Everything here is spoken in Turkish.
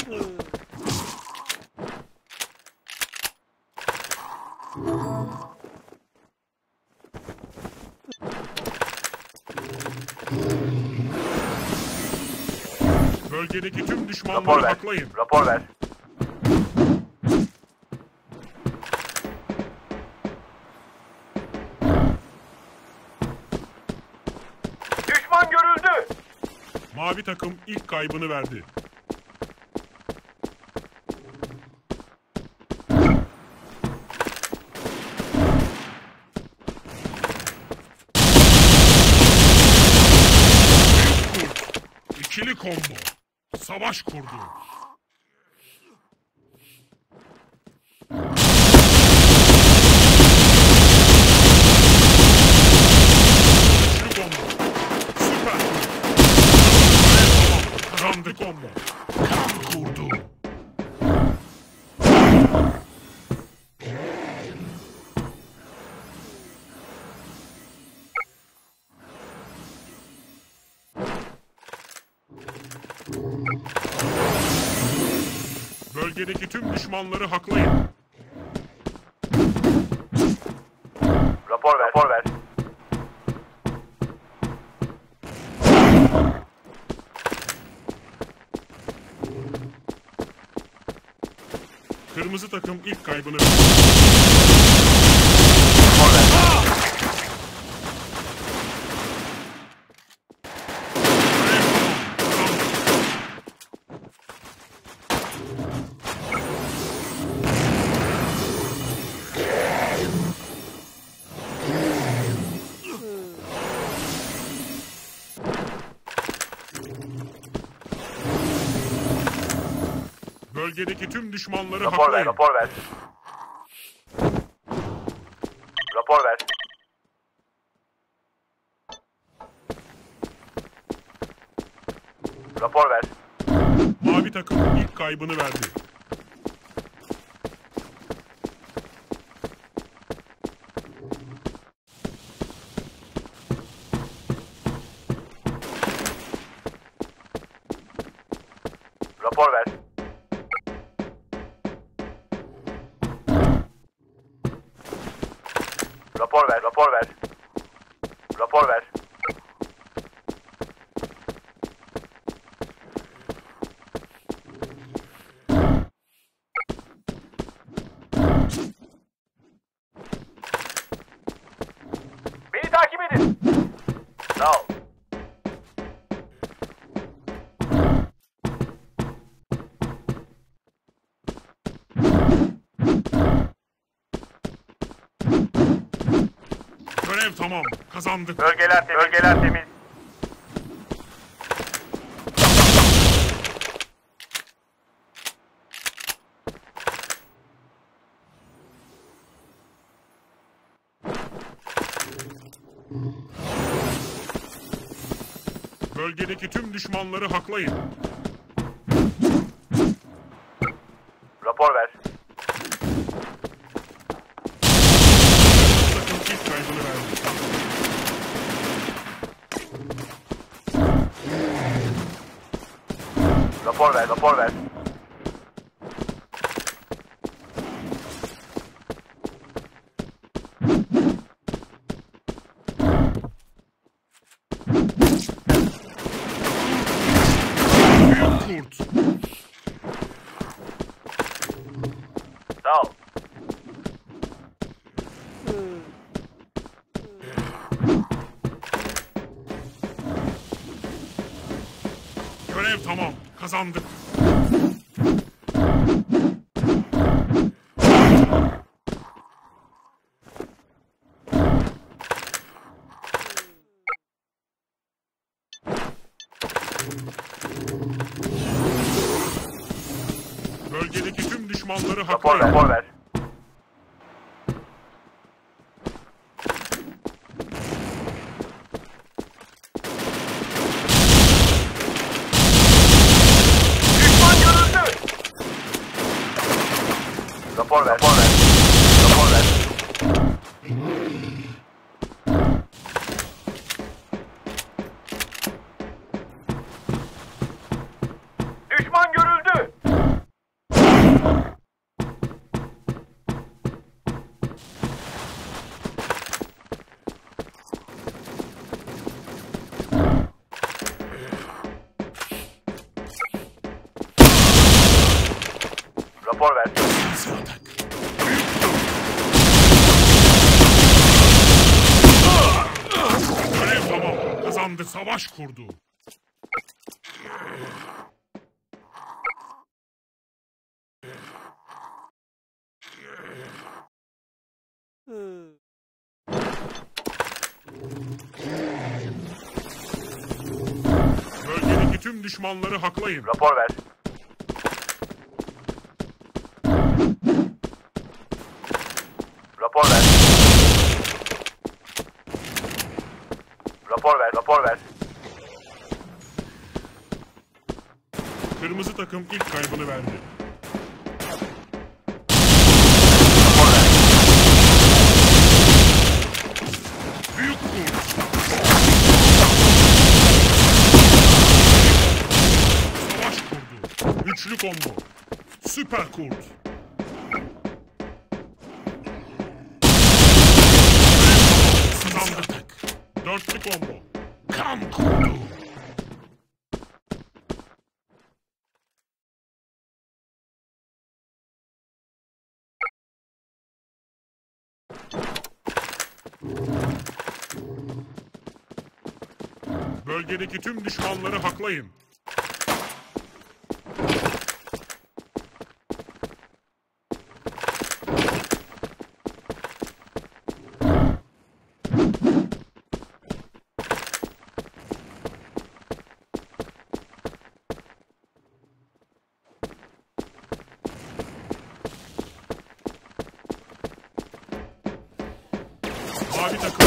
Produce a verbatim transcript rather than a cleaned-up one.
Bölgedeki tüm düşmanları haklayın. Rapor ver. Düşman görüldü. Mavi takım ilk kaybını verdi. İkili combo. Savaş kurdu. Üçlü combo. Süper. Kazandı combo. Kan kurdu. Bölgedeki tüm düşmanları haklayın. Rapor ver. Rapor ver. Kırmızı takım ilk kaybını verdi. Rapor ver. Bölgedeki tüm düşmanları Rapor haklayın. ver. Rapor ver. Rapor ver. Rapor ver. Mavi takım ilk kaybını verdi. Rapor ver. Rapor ver. Rapor ver. Rapor ver. Beni takip edin. Sağ ol. Görev tamam. Kazandık. Bölgeler temiz. Bölgeler temiz. Bölgedeki tüm düşmanları haklayın. Rapor ver. Takım ilk kaybını verdi. Rapor ver. Rapor ver. Büyük kurt. Sağ ol. Görev tamam. Kazandık. Bölgedeki tüm düşmanları Rapor ver. haklayın. Rapor ver. Düşman görüldü. Rapor ver. Rapor ver. Rapor ver. Düşman görüldü. Rapor ver. Sinsi atak. Görev tamam. Kazandı. Savaş kurdu. Bölgedeki tüm düşmanları haklayın. Rapor ver. Rapor ver. Rapor ver, rapor ver. Kırmızı takım ilk kaybını verdi. Rapor ver. Büyük kurt. Savaş kurdu. Üçlü combo. Süper kurt. Kazandık. Dörtlü combo. Kan kurdu. Bölgedeki tüm düşmanları haklayın. Mavi takım